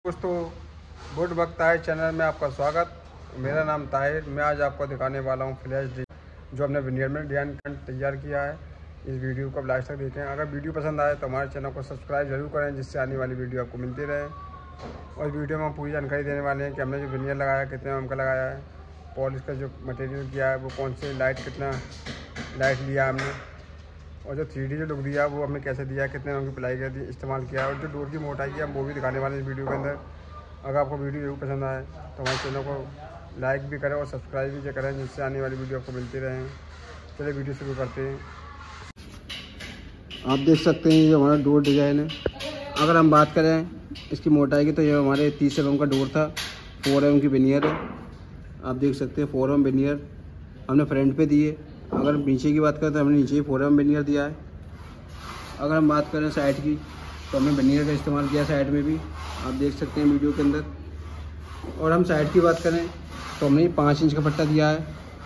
दोस्तों, गुड वक्त आए चैनल में आपका स्वागत। मेरा नाम ताहिर। मैं आज आपको दिखाने वाला हूँ फ्लैश जो हमने विनियर में डिजाइन तैयार किया है। इस वीडियो को लास्ट तक देखें। अगर वीडियो पसंद आए तो हमारे चैनल को सब्सक्राइब जरूर करें, जिससे आने वाली वीडियो आपको मिलती रहे। और इस वीडियो में हम पूरी जानकारी देने वाले हैं कि हमने जो विनियर लगाया कितने एम का लगाया है, पॉलिश का जो मटेरियल किया है वो कौन से लाइट कितना लाइट लिया हमने, और जो 3D जो लुक दिया वो हमने कैसे दिया, कितने रंग की प्लाई का इस्तेमाल किया, और जो डोर की मोटाई है हम वो भी दिखाने वाले हैं इस वीडियो के अंदर। अगर आपको वीडियो जरूर पसंद आए तो हमारे चैनल को लाइक भी करें और सब्सक्राइब भी करें, जिससे आने वाली वीडियो आपको मिलती रहें। चलिए वीडियो शुरू करते हैं। आप देख सकते हैं ये हमारा डोर डिज़ाइन है। अगर हम बात करें इसकी मोटाई की तो ये हमारे 30 mm का डोर था, 4 mm की विनियर है। आप देख सकते हैं 4 mm विनियर हमने फ्रंट पे दिए। अगर नीचे की बात करें तो हमने नीचे ही 4 mm विनियर दिया है। अगर हम बात करें साइड की तो हमने विनियर का इस्तेमाल किया साइड में भी, आप देख सकते हैं वीडियो के अंदर। और हम साइड की बात करें तो हमने 5 इंच का पट्टा दिया है।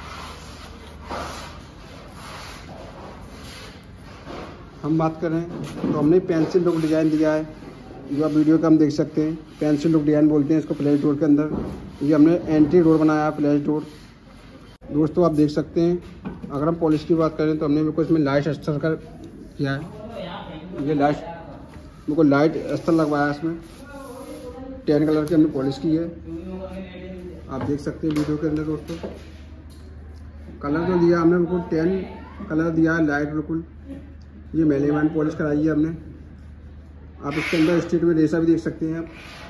हम बात करें तो हमने पेंसिल लुक डिज़ाइन दिया है, जो आप वीडियो का हम देख सकते हैं। पेंसिल लुक डिज़ाइन बोलते हैं इसको फ्लैश डोर के अंदर। ये हमने एंटी डोर बनाया है, फ्लैश डोर। दोस्तों आप देख सकते हैं। अगर हम पॉलिश की बात करें तो हमने बिल्कुल इसमें लाइट अस्तर कर किया है। ये लाइट बिल्कुल लाइट अस्तर लगवाया है इसमें। 10 कलर की हमने पॉलिश की है, आप देख सकते हैं वीडियो के अंदर। दोस्तों कलर जो दिया हमने बिल्कुल 10 कलर दिया है लाइट बिल्कुल। ये मेलेमान पॉलिश कराई है हमने। आप इसके अंदर स्ट्रीट में रेसा भी देख सकते हैं।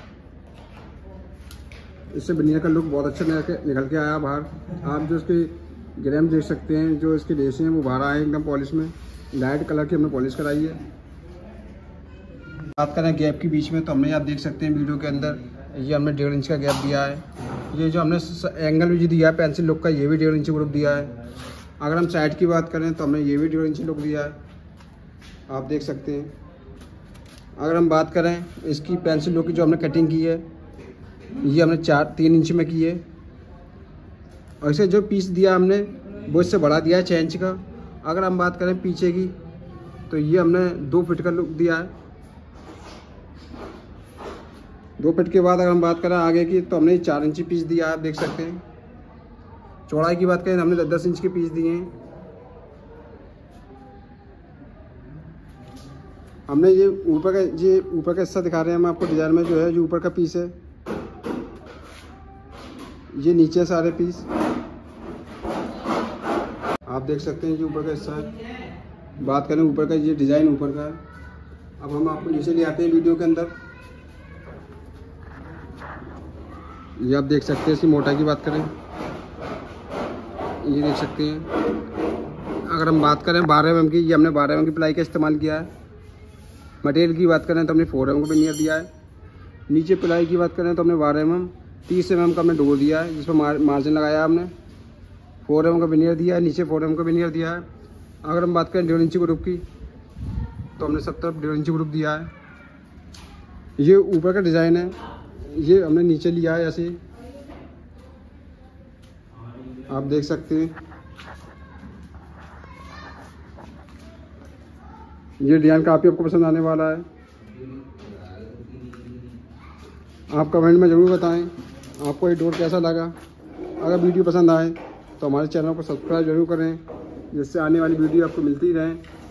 इससे विनियर का लुक बहुत अच्छा निकल के आया बाहर। आप जो इसके ग्रेम देख सकते हैं, जो इसके रेसे हैं वो बाहर आए एकदम पॉलिश में। लाइट कलर की हमने पॉलिश कराई है। बात करें गैप के बीच में तो हमने आप देख सकते हैं वीडियो के अंदर, ये हमने 1.5 इंच का गैप दिया है। ये जो हमने एंगल भी दिया है पेंसिल लुक का, ये भी 1.5 इंच ग्रुप दिया है। अगर हम साइड की बात करें तो हमने ये भी 1.5 इंच लुक दिया है, आप देख सकते हैं। अगर हम बात करें इसकी पेंसिल लुक की जो हमने कटिंग की है, ये हमने 3 इंच में की है। और इसे जो पीस दिया हमने वो इससे बढ़ा दिया है 6 इंच का। अगर हम बात करें पीछे की तो ये हमने 2 फीट का लुक दिया है। 2 फीट के बाद अगर हम बात करें आगे की तो हमने 4 इंची पीस दिया है, आप देख सकते हैं। चौड़ाई की बात करें हमने 10 इंच के पीस दिए हैं। हमने ये ऊपर का हिस्सा दिखा रहे हैं हम आपको डिज़ाइन में, जो है जो ऊपर का पीस है, ये नीचे सारे पीस आप देख सकते हैं। जो ऊपर का हिस्सा है, बात करें ऊपर का, ये डिज़ाइन ऊपर का है। अब हम आपको नीचे ले आते हैं वीडियो के अंदर। ये आप देख सकते हैं। इसकी मोटाई की बात करें, ये देख सकते हैं। अगर हम बात करें 12 mm की, ये हमने 12 mm की प्लाई का इस्तेमाल किया है। मटेरियल की बात करें तो हमने 4 mm का विनियर दिया है। नीचे प्लाई की बात करें तो हमने 12 mm 30 mm का हमने डोर दिया है, जिस पर मार्जिन लगाया हमने। 4 mm का विनियर दिया है, नीचे 4 mm का विनियर दिया है। अगर हम बात करें 1.5 इंच ग्रुप की तो हमने सब तरफ 1.5 इंच ग्रुप दिया है। ये ऊपर का डिज़ाइन है, ये हमने नीचे लिया है ऐसे, आप देख सकते हैं। ये डिज़ाइन काफ़ी आपको पसंद आने वाला है। आप कमेंट में ज़रूर बताएं आपको ये डोर कैसा लगा। अगर वीडियो पसंद आए तो हमारे चैनल को सब्सक्राइब जरूर करें, जिससे आने वाली वीडियो आपको मिलती रहे।